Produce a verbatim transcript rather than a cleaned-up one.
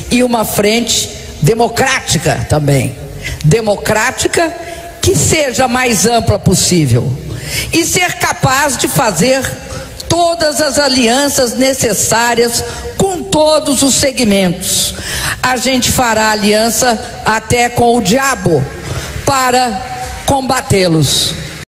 e uma frente democrática também, democrática que seja a mais ampla possível, e ser capaz de fazer todas as alianças necessárias com todos os segmentos. A gente fará aliança até com o diabo para combatê-los.